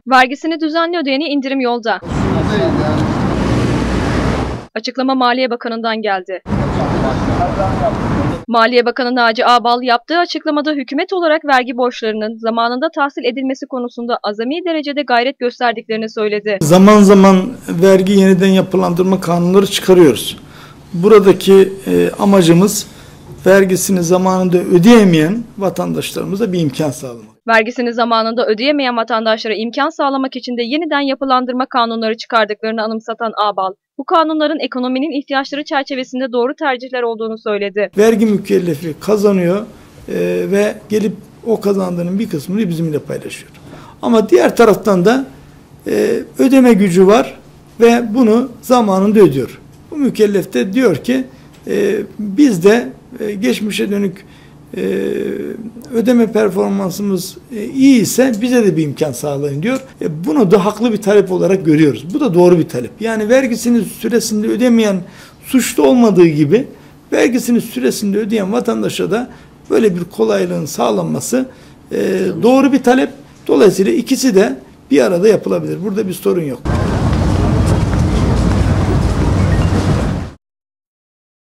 Vergisini düzenli ödeyene indirim yolda. Açıklama Maliye Bakanı'ndan geldi. Maliye Bakanı Naci Ağbal yaptığı açıklamada hükümet olarak vergi borçlarının zamanında tahsil edilmesi konusunda azami derecede gayret gösterdiklerini söyledi. Zaman zaman vergi yeniden yapılandırma kanunları çıkarıyoruz. Buradaki amacımız vergisini zamanında ödeyemeyen vatandaşlarımıza bir imkan sağlamak. Vergisini zamanında ödeyemeyen vatandaşlara imkan sağlamak için de yeniden yapılandırma kanunları çıkardıklarını anımsatan Ağbal, bu kanunların ekonominin ihtiyaçları çerçevesinde doğru tercihler olduğunu söyledi. Vergi mükellefi kazanıyor ve gelip o kazandığının bir kısmını bizimle paylaşıyor. Ama diğer taraftan da ödeme gücü var ve bunu zamanında ödüyor. Bu mükellef de diyor ki biz de geçmişe dönük ödeme performansımız iyi ise bize de bir imkan sağlayın diyor. Bunu da haklı bir talep olarak görüyoruz. Bu da doğru bir talep. Yani vergisini süresinde ödemeyen suçlu olmadığı gibi vergisini süresinde ödeyen vatandaşa da böyle bir kolaylığın sağlanması doğru bir talep. Dolayısıyla ikisi de bir arada yapılabilir. Burada bir sorun yok.